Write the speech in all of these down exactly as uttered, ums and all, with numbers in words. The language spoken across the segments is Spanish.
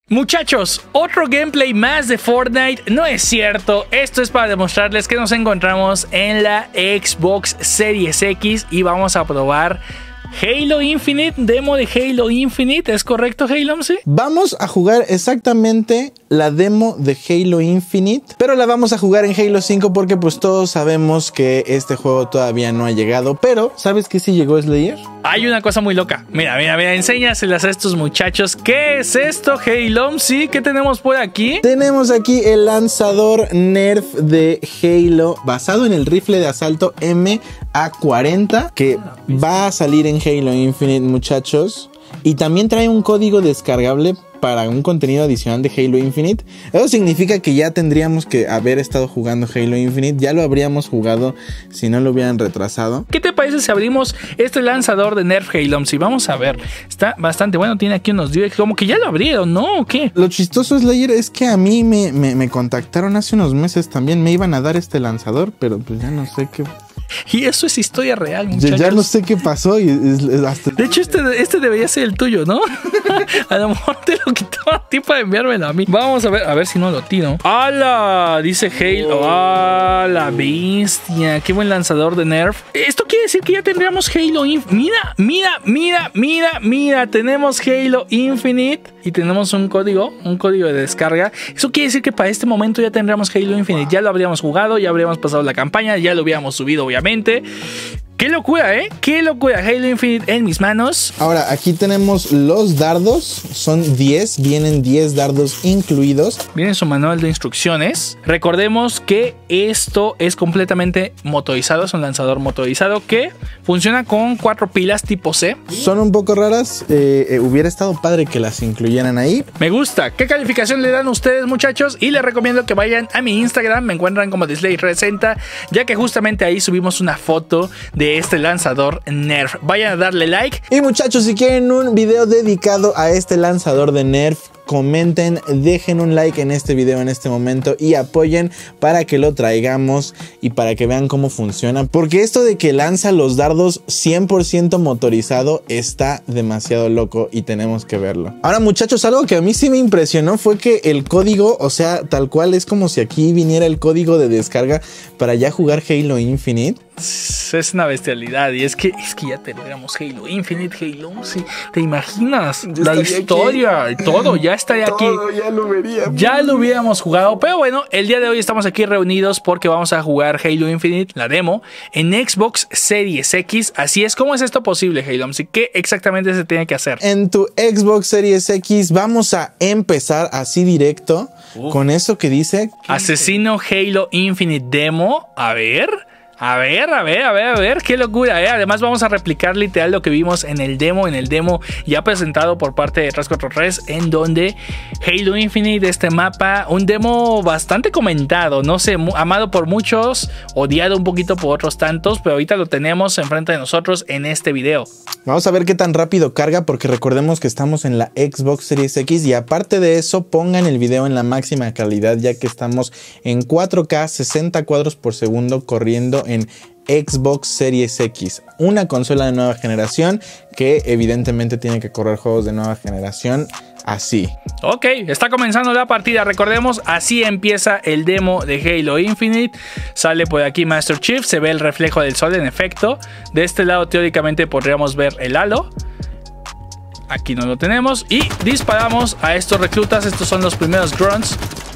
Muchachos, otro gameplay más de Fortnite. No es cierto, esto es para demostrarles que nos encontramos en la Xbox Series X y vamos a probar Halo Infinite, demo de Halo Infinite. ¿Es correcto, Halo? ¿Sí? Vamos a jugar exactamente la demo de Halo Infinite, pero la vamos a jugar en Halo cinco porque pues todos sabemos que este juego todavía no ha llegado. Pero, ¿sabes qué sí llegó, Slayer? Hay una cosa muy loca. Mira, mira, mira, enséñaselas a estos muchachos. ¿Qué es esto, Halo? ¿Sí? ¿Qué tenemos por aquí? Tenemos aquí el lanzador Nerf de Halo basado en el rifle de asalto M A cuarenta que va a salir en Halo Infinite, muchachos. Y también trae un código descargable para un contenido adicional de Halo Infinite. Eso significa que ya tendríamos que haber estado jugando Halo Infinite. Ya lo habríamos jugado si no lo hubieran retrasado. ¿Qué te parece si abrimos este lanzador de Nerf Halo? Si vamos a ver, está bastante bueno. Tiene aquí unos directs, como que ya lo abrieron, ¿no? ¿O qué? Lo chistoso, Slayer, es que a mí me, me, me contactaron hace unos meses también. Me iban a dar este lanzador, pero pues ya no sé qué. Y eso es historia real, muchachos. Ya, ya no sé qué pasó. Y es, es hasta... De hecho, este, este debería ser el tuyo, ¿no? A lo mejor te lo quitaba a ti para enviármelo a mí. Vamos a ver, a ver si no lo tiro. ¡Hala! Dice Halo. ¡Ah, la bestia! ¡Qué buen lanzador de Nerf! Esto quiere decir que ya tendríamos Halo Infinite. Mira, mira, mira, mira, mira. Tenemos Halo Infinite y tenemos un código, un código de descarga. Eso quiere decir que para este momento ya tendríamos Halo Infinite. Ya lo habríamos jugado, ya habríamos pasado la campaña, ya lo hubiéramos subido, obviamente. ¡Qué locura, eh! ¡Qué locura! Halo Infinite en mis manos. Ahora, aquí tenemos los dardos. Son diez. Vienen diez dardos incluidos. Viene su manual de instrucciones. Recordemos que esto es completamente motorizado. Es un lanzador motorizado que funciona con cuatro pilas tipo C. Son un poco raras. Eh, eh, hubiera estado padre que las incluyeran ahí. Me gusta. ¿Qué calificación le dan ustedes, muchachos? Y les recomiendo que vayan a mi Instagram. Me encuentran como Display trescientos sesenta, ya que justamente ahí subimos una foto de este lanzador Nerf. Vayan a darle like. Y muchachos, si quieren un video dedicado a este lanzador de Nerf, comenten, dejen un like en este video en este momento y apoyen para que lo traigamos y para que vean cómo funciona, porque esto de que lanza los dardos cien por ciento motorizado está demasiado loco y tenemos que verlo. Ahora, muchachos, algo que a mí sí me impresionó fue que el código, o sea, tal cual es como si aquí viniera el código de descarga para ya jugar Halo Infinite. Es una bestialidad y es que es que ya tendríamos Halo Infinite, Halo, sí, ¿te imaginas? Yo la historia aquí. Y todo, ya estaría todo, aquí. Ya lo veríamos. Ya lo hubiéramos jugado, pero bueno, el día de hoy estamos aquí reunidos porque vamos a jugar Halo Infinite, la demo, en Xbox Series X. Así es. ¿Cómo es esto posible, Halo? Así que exactamente se tiene que hacer. En tu Xbox Series X vamos a empezar así directo Uf. con eso que dice Asesino Halo Infinite Demo. A ver... A ver, a ver, a ver, a ver, qué locura, ¿eh? Además vamos a replicar literal lo que vimos en el demo, en el demo ya presentado por parte de tres cuatro tres, en donde Halo Infinite, este mapa, un demo bastante comentado, no sé, amado por muchos, odiado un poquito por otros tantos, pero ahorita lo tenemos enfrente de nosotros en este video. Vamos a ver qué tan rápido carga, porque recordemos que estamos en la Xbox Series X y aparte de eso, pongan el video en la máxima calidad, ya que estamos en cuatro K, sesenta cuadros por segundo corriendo en Xbox Series X, una consola de nueva generación que evidentemente tiene que correr juegos de nueva generación así. Ok, está comenzando la partida. Recordemos, así empieza el demo de Halo Infinite. Sale por aquí Master Chief, se ve el reflejo del sol en efecto. De este lado teóricamente podríamos ver el halo. Aquí no lo tenemos y disparamos a estos reclutas. Estos son los primeros grunts.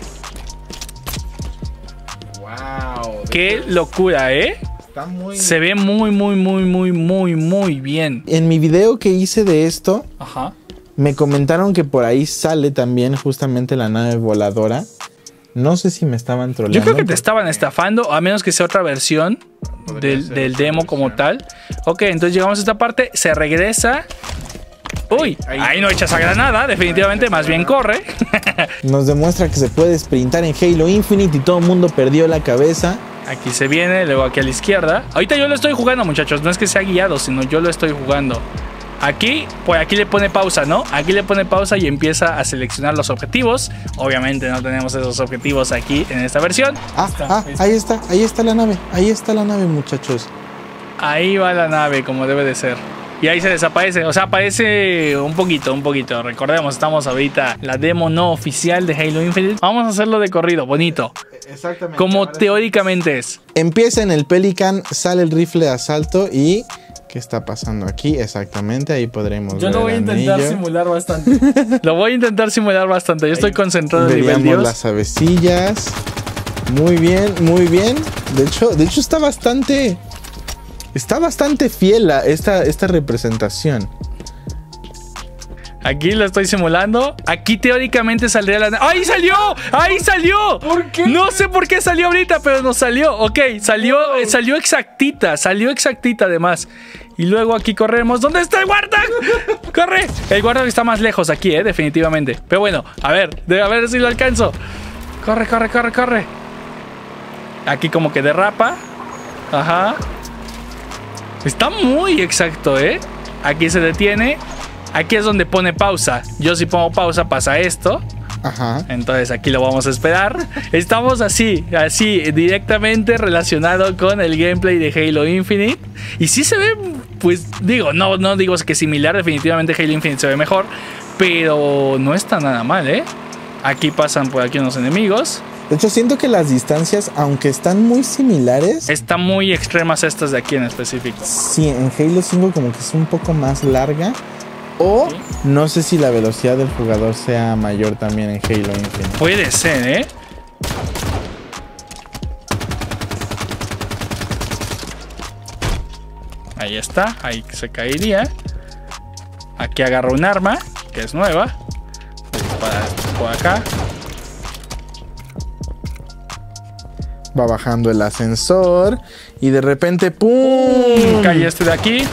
Wow, qué locura, ¿eh? Está muy... Se ve muy, muy, muy, muy, muy, muy bien. En mi video que hice de esto, Ajá. me comentaron que por ahí sale también justamente la nave voladora. No sé si me estaban troleando. Yo creo que te estaban estafando, a menos que sea otra versión del, del demo como tal. Ok, entonces llegamos a esta parte, se regresa. Uy, ahí, ahí no echas a granada, definitivamente, más bien corre. Nos demuestra que se puede sprintar en Halo Infinite y todo el mundo perdió la cabeza. Aquí se viene, luego aquí a la izquierda. Ahorita yo lo estoy jugando, muchachos, no es que sea guiado, sino yo lo estoy jugando. Aquí, pues aquí le pone pausa, ¿no? Aquí le pone pausa y empieza a seleccionar los objetivos. Obviamente no tenemos esos objetivos aquí en esta versión. Ah, ah, ahí está, ahí está la nave, ahí está la nave, muchachos. Ahí va la nave, como debe de ser. y ahí se desaparece. O sea, aparece un poquito, un poquito. Recordemos, estamos ahorita en la demo no oficial de Halo Infinite. Vamos a hacerlo de corrido, bonito. Exactamente. Como teóricamente es. Empieza en el Pelican, sale el rifle de asalto y... ¿qué está pasando aquí? Exactamente, ahí podremos Yo ver lo voy a intentar anillo. simular bastante. Lo voy a intentar simular bastante. Yo estoy concentrado en el nivel Veríamos Dios. las avecillas. Muy bien, muy bien. De hecho, de hecho está bastante... Está bastante fiel a esta, esta representación. Aquí lo estoy simulando. Aquí teóricamente saldría la... ¡Ahí salió! ¡Ahí salió! ¿Por qué? No sé por qué salió ahorita, pero nos salió. Ok, salió, eh, salió exactita. Salió exactita además. Y luego aquí corremos. ¿Dónde está el Warthog? ¡Corre! El Warthog está más lejos aquí, eh, definitivamente. Pero bueno, a ver, a ver si lo alcanzo. Corre, corre, corre, corre. Aquí como que derrapa. Ajá. Está muy exacto, ¿eh? Aquí se detiene. Aquí es donde pone pausa. Yo si pongo pausa pasa esto. Ajá. Entonces aquí lo vamos a esperar. Estamos así, así, directamente relacionado con el gameplay de Halo Infinite. Y sí se ve, pues digo, no, no digo que similar, definitivamente Halo Infinite se ve mejor. Pero no está nada mal, ¿eh? Aquí pasan por aquí unos enemigos. De hecho, siento que las distancias, aunque están muy similares... Están muy extremas estas de aquí en específico. Sí, en Halo cinco como que es un poco más larga. O Sí. no sé si la velocidad del jugador sea mayor también en Halo Infinite. Puede ser, ¿eh? Ahí está, ahí se caería. Aquí agarra un arma, que es nueva. Dispara por acá. Va bajando el ascensor y de repente ¡pum! Cae este de aquí.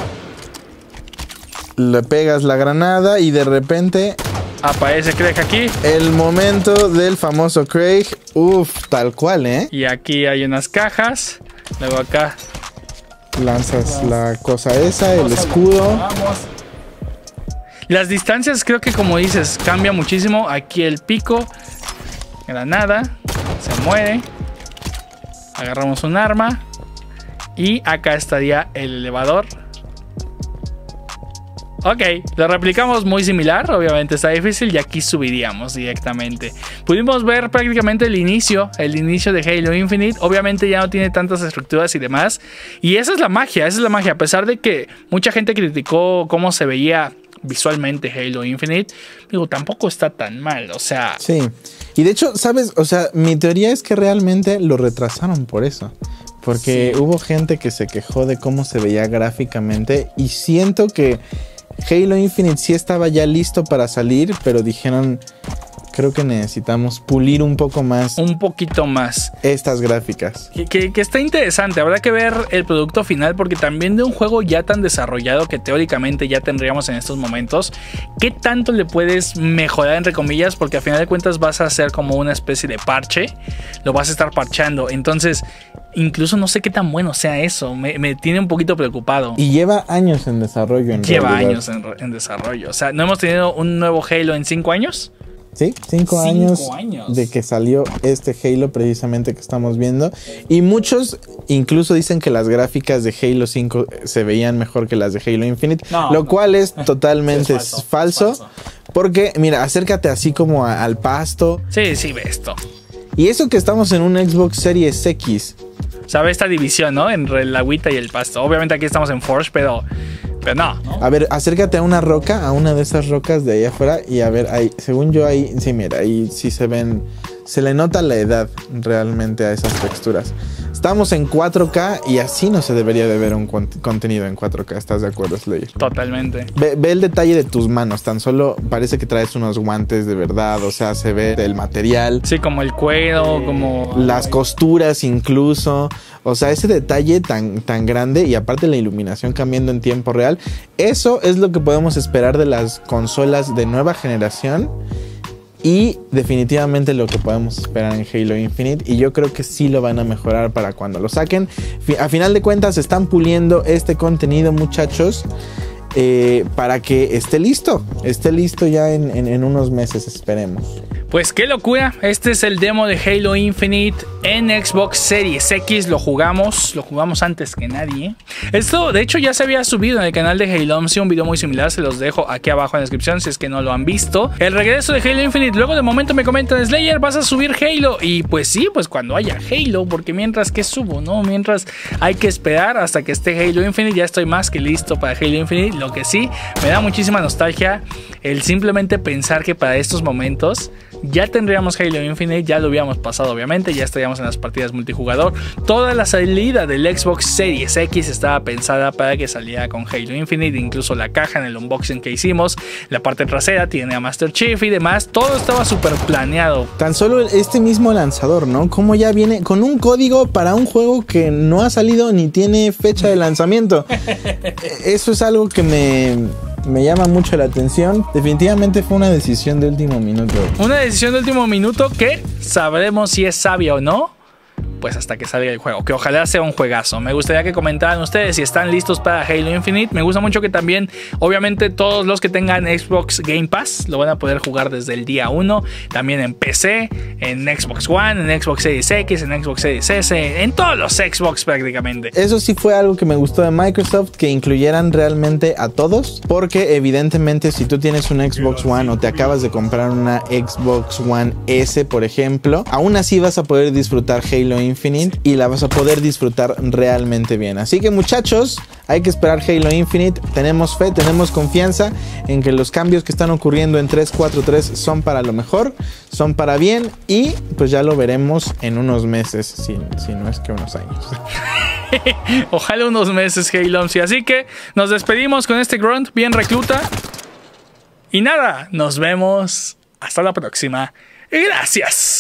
Le pegas la granada y de repente Aparece Craig aquí. el momento del famoso Craig. Uf, tal cual, ¿eh? Y aquí hay unas cajas. Luego acá. Lanzas la cosa esa, el escudo. Vamos. Las distancias creo que como dices cambia muchísimo. Aquí el pico. Granada. Se muere. Agarramos un arma. Y acá estaría el elevador. Ok, lo replicamos muy similar, obviamente está difícil y aquí subiríamos directamente. Pudimos ver prácticamente el inicio, el inicio de Halo Infinite, obviamente ya no tiene tantas estructuras y demás. Y esa es la magia, esa es la magia, a pesar de que mucha gente criticó cómo se veía visualmente Halo Infinite, digo, tampoco está tan mal, o sea... Sí, y de hecho, ¿sabes? O sea, mi teoría es que realmente lo retrasaron por eso. Porque Sí. hubo gente que se quejó de cómo se veía gráficamente y siento que Halo Infinite sí estaba ya listo para salir, pero dijeron, creo que necesitamos pulir un poco más Un poquito más. estas gráficas. Que, que, que está interesante, habrá que ver el producto final porque también de un juego ya tan desarrollado que teóricamente ya tendríamos en estos momentos, ¿qué tanto le puedes mejorar entre comillas? Porque a final de cuentas vas a hacer como una especie de parche, lo vas a estar parchando, entonces incluso no sé qué tan bueno sea eso, me, me tiene un poquito preocupado. Y lleva años en desarrollo. En Lleva realidad. años en, en desarrollo, o sea, ¿no hemos tenido un nuevo Halo en cinco años? Sí, cinco, Cinco años, años. de que salió este Halo precisamente que estamos viendo. Y muchos incluso dicen que las gráficas de Halo cinco se veían mejor que las de Halo Infinite. No, lo no. cual es totalmente Es falso, falso, es falso. Porque, mira, acércate así como a- al pasto. Sí, sí, ve esto. Y eso que estamos en un Xbox Series X. ¿Sabe esta división, no? Entre el agüita y el pasto. Obviamente aquí estamos en Forge, pero, pero no. A ver, acércate a una roca, a una de esas rocas de ahí afuera. Y a ver, ahí, según yo ahí, sí, mira, ahí sí se ven, se le nota la edad realmente a esas texturas. Estamos en cuatro K y así no se debería de ver un con- contenido en cuatro K. ¿Estás de acuerdo, Slayer? Totalmente. Ve, ve el detalle de tus manos, tan solo parece que traes unos guantes de verdad, o sea, se ve el material, Sí, como el cuero, como... las costuras incluso, o sea, ese detalle tan, tan grande y aparte la iluminación cambiando en tiempo real, eso es lo que podemos esperar de las consolas de nueva generación y definitivamente lo que podemos esperar en Halo Infinite y yo creo que sí lo van a mejorar para cuando lo saquen. Fi- A final de cuentas están puliendo este contenido, muchachos. eh, para que esté listo, esté listo ya en, en, en unos meses, esperemos. Pues qué locura, este es el demo de Halo Infinite en Xbox Series X, lo jugamos, lo jugamos antes que nadie. Esto de hecho ya se había subido en el canal de Halo, un video muy similar, se los dejo aquí abajo en la descripción si es que no lo han visto. El regreso de Halo Infinite, luego de momento me comentan, Slayer, ¿vas a subir Halo? Y pues sí, pues cuando haya Halo, porque mientras que subo, ¿no? Mientras hay que esperar hasta que esté Halo Infinite, ya estoy más que listo para Halo Infinite, lo que sí, me da muchísima nostalgia el simplemente pensar que para estos momentos ya tendríamos Halo Infinite, ya lo hubiéramos pasado obviamente, ya estaríamos en las partidas multijugador. Toda la salida del Xbox Series X estaba pensada para que saliera con Halo Infinite, incluso la caja en el unboxing que hicimos, la parte trasera tiene a Master Chief y demás, todo estaba súper planeado. Tan solo este mismo lanzador, ¿no? Como ya viene con un código para un juego que no ha salido ni tiene fecha de lanzamiento. Eso es algo que me... me llama mucho la atención. Definitivamente fue una decisión de último minuto. Una decisión de último minuto que sabremos si es sabia o no, pues hasta que salga el juego, que ojalá sea un juegazo. Me gustaría que comentaran ustedes si están listos para Halo Infinite. Me gusta mucho que también, obviamente, todos los que tengan Xbox Game Pass lo van a poder jugar desde el día uno, también en P C, en Xbox One, en Xbox Series X, en Xbox Series S, en todos los Xbox prácticamente. Eso sí fue algo que me gustó de Microsoft, que incluyeran realmente a todos, porque evidentemente si tú tienes un Xbox One o te acabas de comprar una Xbox One S, por ejemplo, aún así vas a poder disfrutar Halo Infinite Infinite y la vas a poder disfrutar realmente bien. Así que muchachos, hay que esperar Halo Infinite. Tenemos fe, tenemos confianza en que los cambios que están ocurriendo en tres cuatro tres son para lo mejor, son para bien y pues ya lo veremos en unos meses, si, si no es que unos años. Ojalá unos meses, Halo. Así que nos despedimos con este grunt bien recluta. Y nada, nos vemos hasta la próxima. Gracias.